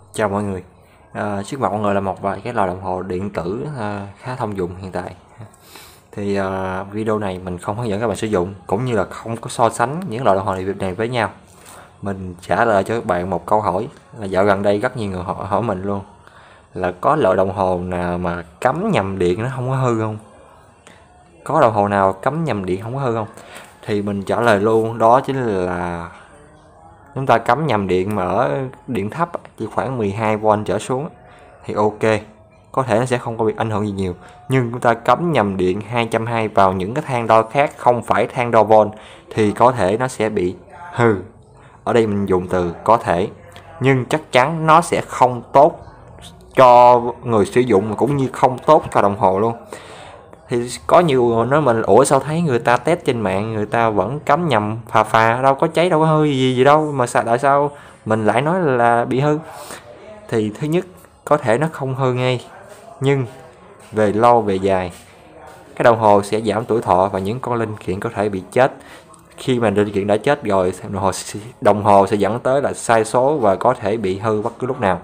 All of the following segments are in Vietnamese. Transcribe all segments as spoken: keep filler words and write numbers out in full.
Chào mọi người, à, trước mặt mọi người là một vài cái lò đồng hồ điện tử à, khá thông dụng hiện tại. Thì à, video này mình không hướng dẫn các bạn sử dụng, cũng như là không có so sánh những lò đồng hồ này với nhau. Mình trả lời cho các bạn một câu hỏi là dạo gần đây rất nhiều người hỏi, hỏi mình luôn là có lò đồng hồ nào mà cắm nhầm điện nó không có hư không? Có đồng hồ nào cắm nhầm điện không có hư không? Thì mình trả lời luôn, đó chính là chúng ta cắm nhầm điện mà ở điện thấp chỉ khoảng mười hai vôn trở xuống thì ok, có thể nó sẽ không có bị ảnh hưởng gì nhiều. Nhưng chúng ta cắm nhầm điện hai trăm hai mươi vào những cái thang đo khác không phải thang đo vôn thì có thể nó sẽ bị hư. Ở đây mình dùng từ có thể, nhưng chắc chắn nó sẽ không tốt cho người sử dụng, cũng như không tốt cho đồng hồ luôn. Thì có nhiều người nói mình, ủa sao thấy người ta test trên mạng người ta vẫn cắm nhầm phà phà, đâu có cháy đâu có hư gì gì đâu mà sao tại sao mình lại nói là bị hư? Thì thứ nhất, có thể nó không hư ngay, nhưng về lâu về dài cái đồng hồ sẽ giảm tuổi thọ và những con linh kiện có thể bị chết. Khi mà linh kiện đã chết rồi, đồng hồ đồng hồ sẽ dẫn tới là sai số và có thể bị hư bất cứ lúc nào.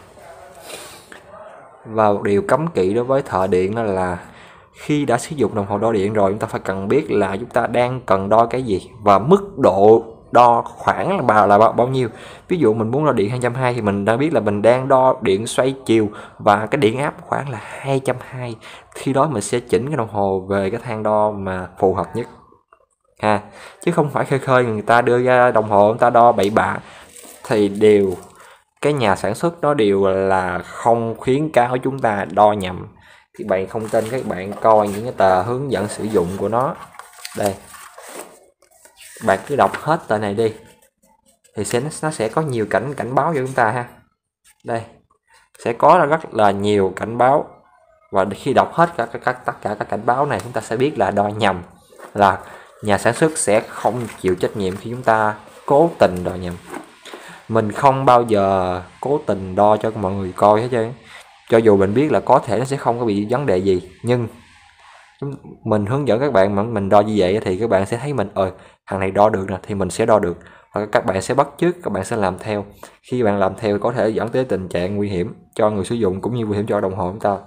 Và một điều cấm kỵ đối với thợ điện đó là khi đã sử dụng đồng hồ đo điện rồi, chúng ta phải cần biết là chúng ta đang cần đo cái gì và mức độ đo khoảng là bao là bao, bao nhiêu. Ví dụ mình muốn đo điện hai trăm hai mươi thì mình đã biết là mình đang đo điện xoay chiều và cái điện áp khoảng là hai trăm hai mươi. Khi đó mình sẽ chỉnh cái đồng hồ về cái thang đo mà phù hợp nhất ha, chứ không phải khơi khơi người ta đưa ra đồng hồ người ta đo bậy bạ. Thì đều cái nhà sản xuất đó đều là không khuyến cáo chúng ta đo nhầm. Thì bạn không tin, các bạn coi những cái tờ hướng dẫn sử dụng của nó đây, bạn cứ đọc hết tờ này đi thì sẽ nó sẽ có nhiều cảnh cảnh báo cho chúng ta ha. Đây sẽ có rất là nhiều cảnh báo, và khi đọc hết cả các tất cả các cảnh báo này, chúng ta sẽ biết là đo nhầm là nhà sản xuất sẽ không chịu trách nhiệm khi chúng ta cố tình đo nhầm. Mình không bao giờ cố tình đo cho mọi người coi hết trơn, cho dù mình biết là có thể nó sẽ không có bị vấn đề gì, nhưng mình hướng dẫn các bạn mà mình đo như vậy thì các bạn sẽ thấy mình ơi thằng này đo được nè thì mình sẽ đo được, và các bạn sẽ bắt chước, các bạn sẽ làm theo. Khi bạn làm theo có thể dẫn tới tình trạng nguy hiểm cho người sử dụng cũng như nguy hiểm cho đồng hồ chúng ta.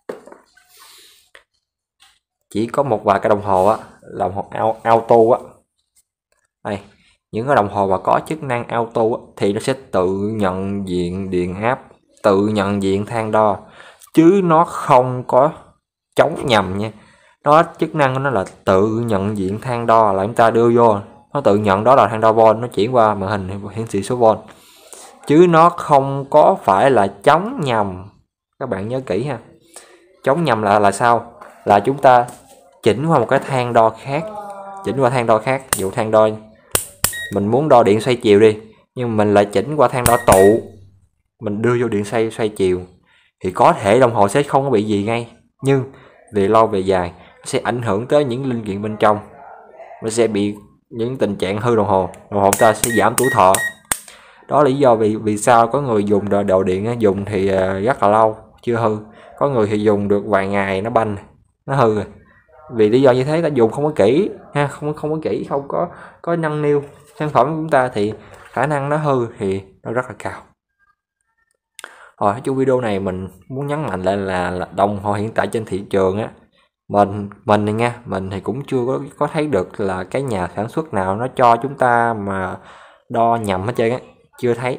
Chỉ có một vài cái đồng hồ á, đồng hồ auto á, đây những cái đồng hồ mà có chức năng auto á, thì nó sẽ tự nhận diện điện áp, tự nhận diện thang đo, chứ nó không có chống nhầm nha. Nó chức năng của nó là tự nhận diện thang đo, là chúng ta đưa vô nó tự nhận đó là thang đo vôn, nó chuyển qua màn hình hiển thị số vôn, chứ nó không có phải là chống nhầm. Các bạn nhớ kỹ ha, chống nhầm là là sao? Là chúng ta chỉnh qua một cái thang đo khác, chỉnh qua thang đo khác, ví dụ thang đo mình muốn đo điện xoay chiều đi, nhưng mình lại chỉnh qua thang đo tụ, mình đưa vô điện xoay xoay chiều thì có thể đồng hồ sẽ không có bị gì ngay, nhưng về lâu về dài sẽ ảnh hưởng tới những linh kiện bên trong, nó sẽ bị những tình trạng hư đồng hồ, đồng hồ ta sẽ giảm tuổi thọ. Đó là lý do vì vì sao có người dùng đồ, đồ điện dùng thì rất là lâu chưa hư, có người thì dùng được vài ngày nó banh nó hư rồi. Vì lý do như thế, ta dùng không có kỹ ha, không không có kỹ, không có có nâng niu sản phẩm của chúng ta thì khả năng nó hư thì nó rất là cao. Rồi trong video này mình muốn nhấn mạnh lại là, là đồng hồ hiện tại trên thị trường á, mình mình này nha, mình thì cũng chưa có có thấy được là cái nhà sản xuất nào nó cho chúng ta mà đo nhầm hết trơn á, chưa thấy.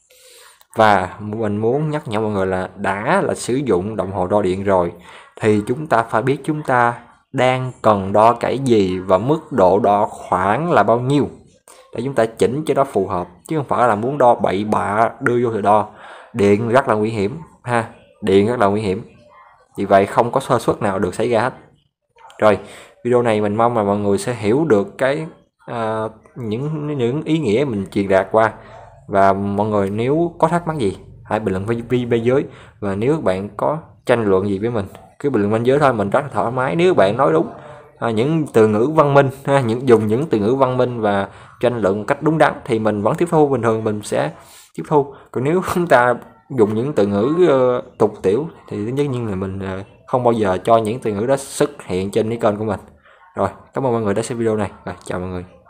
Và mình muốn nhắc nhở mọi người là đã là sử dụng đồng hồ đo điện rồi thì chúng ta phải biết chúng ta đang cần đo cái gì và mức độ đo khoảng là bao nhiêu để chúng ta chỉnh cho nó phù hợp, chứ không phải là muốn đo bậy bạ đưa vô thì đo. Điện rất là nguy hiểm ha, điện rất là nguy hiểm, vì vậy không có sơ suất nào được xảy ra hết. Rồi video này mình mong là mọi người sẽ hiểu được cái uh, những những ý nghĩa mình truyền đạt qua. Và mọi người nếu có thắc mắc gì hãy bình luận bên bên dưới, và nếu bạn có tranh luận gì với mình cứ bình luận bên dưới thôi, mình rất là thoải mái. Nếu bạn nói đúng à, những từ ngữ văn minh ha, những dùng những từ ngữ văn minh và tranh luận một cách đúng đắn thì mình vẫn tiếp thu, bình thường mình sẽ tiếp thu. Còn nếu chúng ta dùng những từ ngữ uh, tục tiểu thì tất nhiên là mình uh, không bao giờ cho những từ ngữ đó xuất hiện trên cái kênh của mình. Rồi cảm ơn mọi người đã xem video này, rồi chào mọi người.